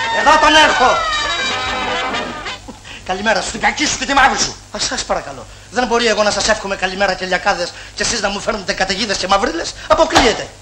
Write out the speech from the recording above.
Εδώ τον έχω. Καλημέρα σου, την κακή σου και τη μαύρη σου. Σας παρακαλώ. Δεν μπορεί εγώ να σας εύχομαι καλημέρα και λιακάδες και εσείς να μου φέρνετε καταιγίδες και μαυρίλες. Αποκλείεται.